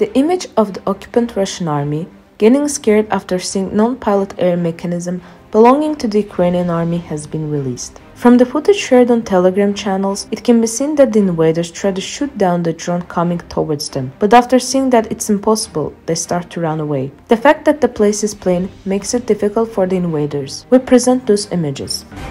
The image of the occupant Russian army getting scared after seeing non-pilot air mechanism belonging to the Ukrainian army has been released. From the footage shared on Telegram channels, it can be seen that the invaders try to shoot down the drone coming towards them, but after seeing that it's impossible, they start to run away. The fact that the place is plain makes it difficult for the invaders. We present those images.